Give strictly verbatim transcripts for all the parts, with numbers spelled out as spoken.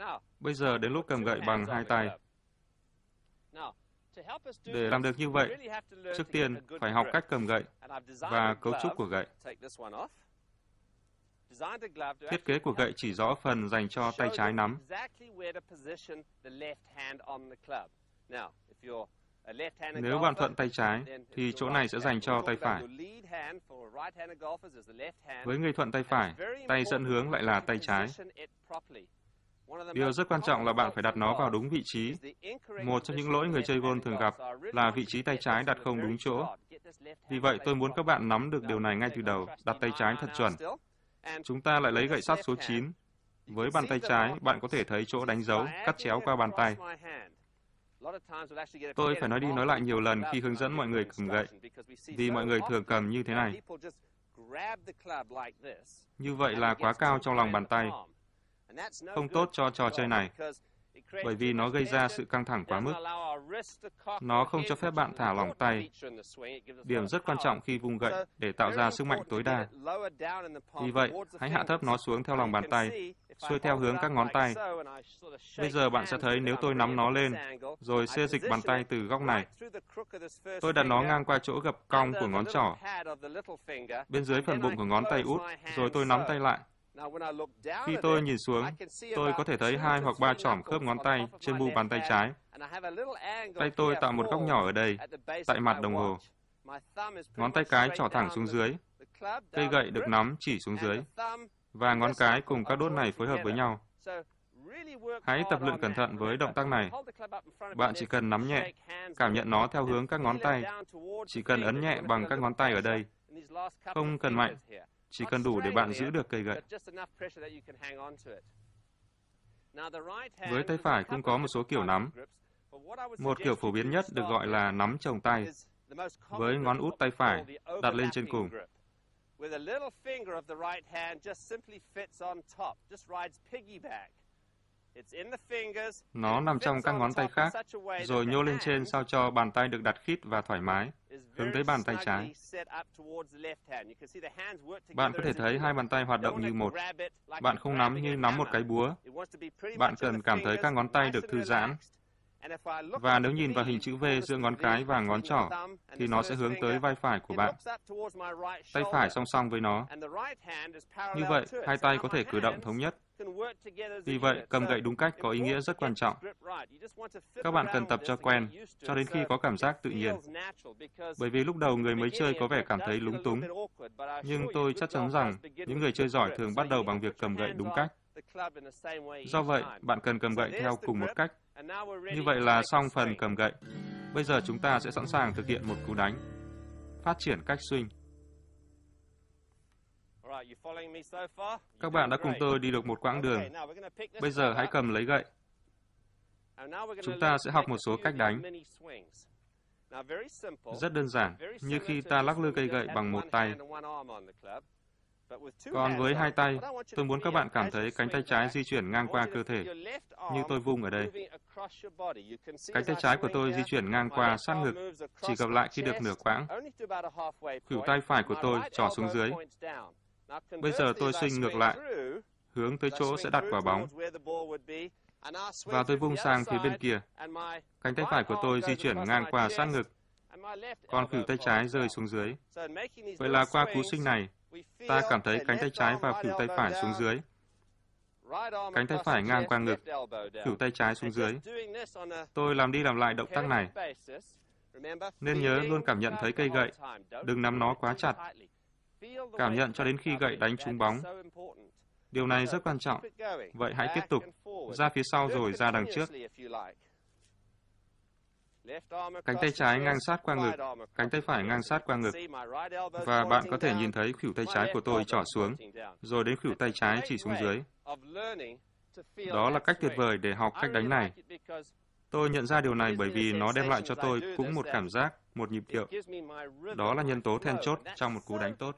Bây giờ đến lúc cầm gậy bằng hai tay. Để làm được như vậy, trước tiên phải học cách cầm gậy và cấu trúc của gậy. Thiết kế của gậy chỉ rõ phần dành cho tay trái nắm. Nếu bạn thuận tay trái, thì chỗ này sẽ dành cho tay phải. Với người thuận tay phải, tay dẫn hướng lại là tay trái. Điều rất quan trọng là bạn phải đặt nó vào đúng vị trí. Một trong những lỗi người chơi golf thường gặp là vị trí tay trái đặt không đúng chỗ. Vì vậy, tôi muốn các bạn nắm được điều này ngay từ đầu, đặt tay trái thật chuẩn. Chúng ta lại lấy gậy sắt số chín. Với bàn tay trái, bạn có thể thấy chỗ đánh dấu, cắt chéo qua bàn tay. Tôi phải nói đi nói lại nhiều lần khi hướng dẫn mọi người cầm gậy, vì mọi người thường cầm như thế này. Như vậy là quá cao trong lòng bàn tay. Không tốt cho trò chơi này, bởi vì nó gây ra sự căng thẳng quá mức. Nó không cho phép bạn thả lỏng tay. Điểm rất quan trọng khi vung gậy để tạo ra sức mạnh tối đa. Vì vậy, hãy hạ thấp nó xuống theo lòng bàn tay, xuôi theo hướng các ngón tay. Bây giờ bạn sẽ thấy nếu tôi nắm nó lên, rồi xê dịch bàn tay từ góc này. Tôi đặt nó ngang qua chỗ gập cong của ngón trỏ, bên dưới phần bụng của ngón tay út, rồi tôi nắm tay lại. Khi tôi nhìn xuống, tôi có thể thấy hai hoặc ba chỏm khớp ngón tay trên mu bàn tay trái. Tay tôi tạo một góc nhỏ ở đây, tại mặt đồng hồ. Ngón tay cái trỏ thẳng xuống dưới. Cây gậy được nắm chỉ xuống dưới. Và ngón cái cùng các đốt này phối hợp với nhau. Hãy tập luyện cẩn thận với động tác này. Bạn chỉ cần nắm nhẹ, cảm nhận nó theo hướng các ngón tay. Chỉ cần ấn nhẹ bằng các ngón tay ở đây. Không cần mạnh. Chỉ cần đủ để bạn giữ được cây gậy. Với tay phải cũng có một số kiểu nắm. Một kiểu phổ biến nhất được gọi là nắm chồng tay, với ngón út tay phải đặt lên trên cùng. Nó nằm trong các ngón tay khác, rồi nhô lên trên sao cho bàn tay được đặt khít và thoải mái, hướng tới bàn tay trái. Bạn có thể thấy hai bàn tay hoạt động như một. Bạn không nắm như nắm một cái búa. Bạn cần cảm thấy các ngón tay được thư giãn. Và nếu nhìn vào hình chữ V giữa ngón cái và ngón trỏ, thì nó sẽ hướng tới vai phải của bạn. Tay phải song song với nó. Như vậy, hai tay có thể cử động thống nhất. Vì vậy, cầm gậy đúng cách có ý nghĩa rất quan trọng. Các bạn cần tập cho quen, cho đến khi có cảm giác tự nhiên. Bởi vì lúc đầu người mới chơi có vẻ cảm thấy lúng túng. Nhưng tôi chắc chắn rằng, những người chơi giỏi thường bắt đầu bằng việc cầm gậy đúng cách. Do vậy, bạn cần cầm gậy theo cùng một cách. Như vậy là xong phần cầm gậy. Bây giờ chúng ta sẽ sẵn sàng thực hiện một cú đánh. Phát triển cách swing. Các bạn đã cùng tôi đi được một quãng đường. Bây giờ hãy cầm lấy gậy. Chúng ta sẽ học một số cách đánh. Rất đơn giản, như khi ta lắc lư cây gậy bằng một tay. Còn với hai tay, tôi muốn các bạn cảm thấy cánh tay trái di chuyển ngang qua cơ thể, như tôi vung ở đây. Cánh tay trái của tôi di chuyển ngang qua sát ngực, chỉ gặp lại khi được nửa quãng. Khuỷu tay phải của tôi trỏ xuống dưới. Bây giờ tôi swing ngược lại, hướng tới chỗ sẽ đặt quả bóng. Và tôi vung sang phía bên kia. Cánh tay phải của tôi di chuyển ngang qua sát ngực, còn khuỷu tay trái rơi xuống dưới. Vậy là qua cú swing này, ta cảm thấy cánh tay trái và khuỷu tay phải xuống dưới. Cánh tay phải ngang qua ngực, khuỷu tay trái xuống dưới. Tôi làm đi làm lại động tác này. Nên nhớ luôn cảm nhận thấy cây gậy, đừng nắm nó quá chặt. Cảm nhận cho đến khi gậy đánh trúng bóng. Điều này rất quan trọng. Vậy hãy tiếp tục, ra phía sau rồi ra đằng trước. Cánh tay trái ngang sát qua ngực, cánh tay phải ngang sát qua ngực. Và bạn có thể nhìn thấy khuỷu tay trái của tôi trỏ xuống, rồi đến khuỷu tay trái chỉ xuống dưới. Đó là cách tuyệt vời để học cách đánh này. Tôi nhận ra điều này bởi vì nó đem lại cho tôi cũng một cảm giác, một nhịp điệu. Đó là nhân tố then chốt trong một cú đánh tốt.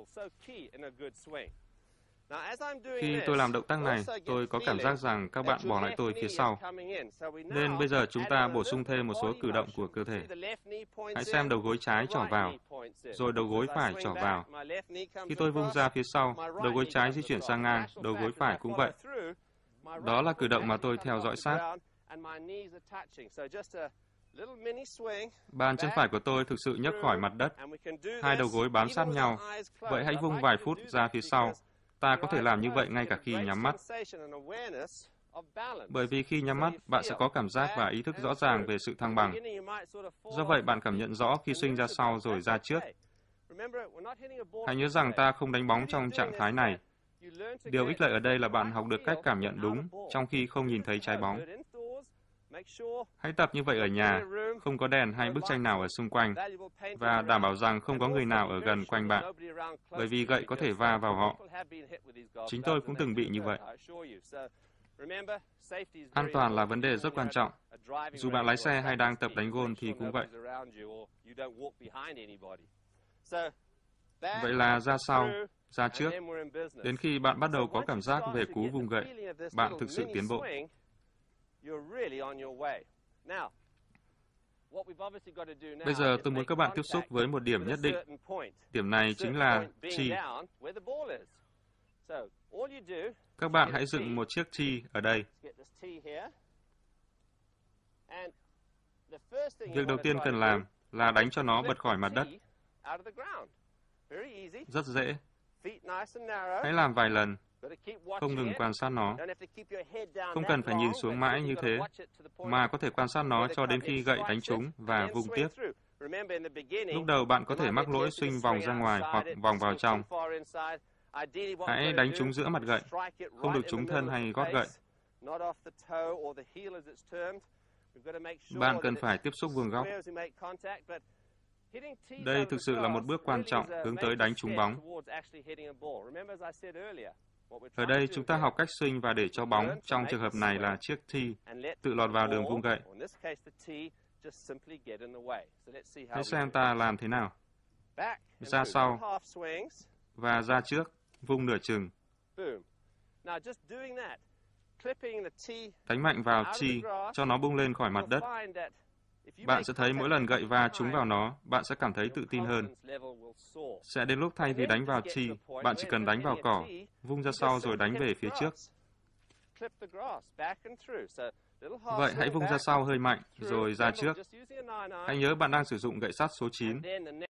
Khi tôi làm động tác này, tôi có cảm giác rằng các bạn bỏ lại tôi phía sau. Nên bây giờ chúng ta bổ sung thêm một số cử động của cơ thể. Hãy xem đầu gối trái trỏ vào, rồi đầu gối phải trỏ vào. Khi tôi vung ra phía sau, đầu gối trái di chuyển sang ngang, đầu gối phải cũng vậy. Đó là cử động mà tôi theo dõi sát. Bàn chân phải của tôi thực sự nhấc khỏi mặt đất. Hai đầu gối bám sát nhau. Vậy hãy vung vài phút ra phía sau. Ta có thể làm như vậy ngay cả khi nhắm mắt. Bởi vì khi nhắm mắt, bạn sẽ có cảm giác và ý thức rõ ràng về sự thăng bằng. Do vậy, bạn cảm nhận rõ khi swing ra sau rồi ra trước. Hãy nhớ rằng ta không đánh bóng trong trạng thái này. Điều ích lợi ở đây là bạn học được cách cảm nhận đúng trong khi không nhìn thấy trái bóng. Hãy tập như vậy ở nhà, không có đèn hay bức tranh nào ở xung quanh, và đảm bảo rằng không có người nào ở gần quanh bạn, bởi vì gậy có thể va vào họ. Chính tôi cũng từng bị như vậy. An toàn là vấn đề rất quan trọng. Dù bạn lái xe hay đang tập đánh golf thì cũng vậy. Vậy là ra sau, ra trước. Đến khi bạn bắt đầu có cảm giác về cú vung gậy, bạn thực sự tiến bộ. Bây giờ tôi muốn các bạn tiếp xúc với một điểm nhất định. Điểm này chính là chi. Các bạn hãy dựng một chiếc chi ở đây. Việc đầu tiên cần làm là đánh cho nó bật khỏi mặt đất. Rất dễ. Hãy làm vài lần. Không ngừng quan sát nó. Không cần phải nhìn xuống mãi như thế, mà có thể quan sát nó cho đến khi gậy đánh trúng và vung tiếp. Lúc đầu bạn có thể mắc lỗi swing vòng ra ngoài hoặc vòng vào trong. Hãy đánh trúng giữa mặt gậy, không được trúng thân hay gót gậy. Bạn cần phải tiếp xúc vuông góc. Đây thực sự là một bước quan trọng hướng tới đánh trúng bóng. Ở đây chúng ta học cách swing và để cho bóng, trong trường hợp này là chiếc tee, tự lọt vào đường vung gậy. Hãy xem ta làm thế nào. Ra sau và ra trước, vung nửa chừng. Đánh mạnh vào tee, cho nó bung lên khỏi mặt đất. Bạn sẽ thấy mỗi lần gậy va trúng vào nó, bạn sẽ cảm thấy tự tin hơn. Sẽ đến lúc thay vì đánh vào tee, bạn chỉ cần đánh vào cỏ, vung ra sau rồi đánh về phía trước. Vậy hãy vung ra sau hơi mạnh, rồi ra trước. Hãy nhớ bạn đang sử dụng gậy sắt số chín.